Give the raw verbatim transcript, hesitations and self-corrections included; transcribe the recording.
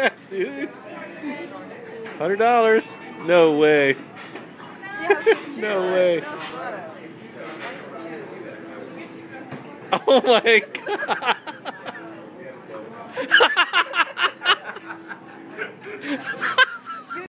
Congrats, dude. Hundred dollars? No way. No way. Oh my god.